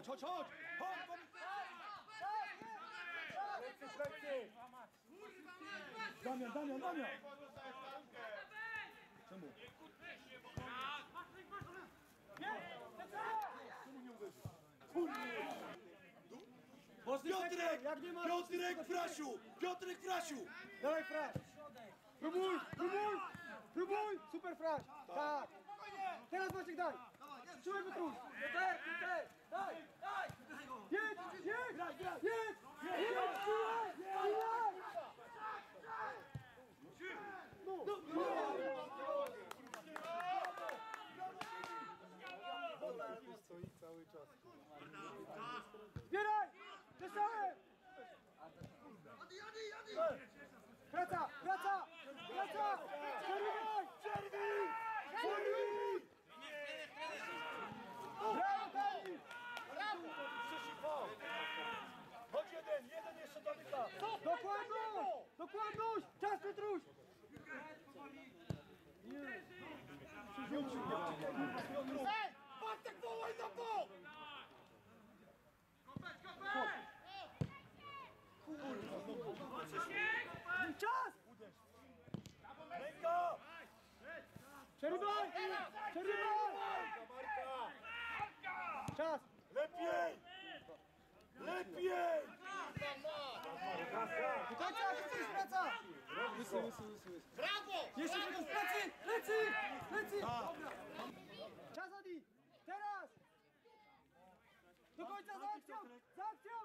Chodź, chodź, chodź! Chodź! Damian, Damian, Damian! Czemu? Czemu nie uderzył? Piotrek! Piotrek, Frasiu! Piotrek, Frasiu! Dawaj, Fraś! Próbuj, próbuj! Próbuj! Super, Fraś! Tak! Teraz Maciek daj! Trzymaj wytrój! Daj! Daj! Jedź! Jedź! Jedź! Stoi cały czas. Zbieraj! Przeszałem! Praca! Praca! Praca! Przerywaj! Przerwij! Przerwij! Brawo, Kamil! Chodź jeden jeszcze domyka! Dokładność! Dokładność! Czas, Piotruś! Ej! Bartek, wołaj na bok! Czas! Ręka! Przerywaj! Przerywaj! Czas! Lepiej! Lepiej! Do końca, Piotruś, praca! Brawo! Jeszcze tylko w plecy! Plecy! Plecy! Dobra! Czas, Adi! Teraz! Do końca za akcją! Za akcją!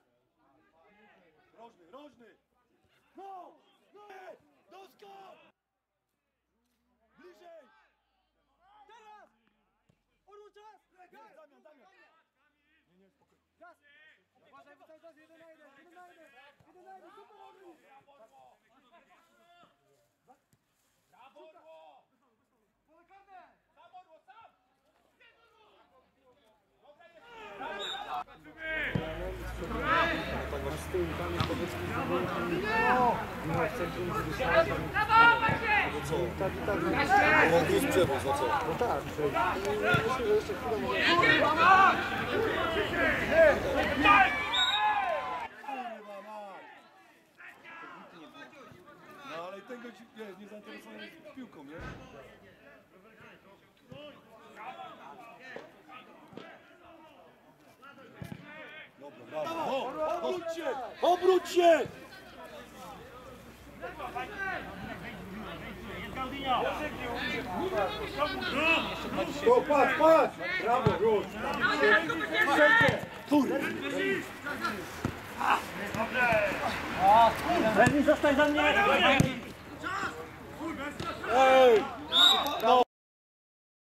Rożny, rożny! No! No! Doskok! Bliżej! Teraz! Odłóż czas! Gaz! Damian, Damian! Nie, spokojnie. Gaz! Uważaj, cały czas 1 na 1! 1 na 1! 1 na 1! Super, Odru! Zaborło! Pole karne! Zaborło, sam! Mogli przewóz, no co? No tak, jeszcze chwilę No ale tego ci nie zainteresowany piłką, nie? Dobra, brawo! Obróć się! Obróć się! O, patrz, patrz! Brawo, już! Lewi, zostań za mnie! Ej!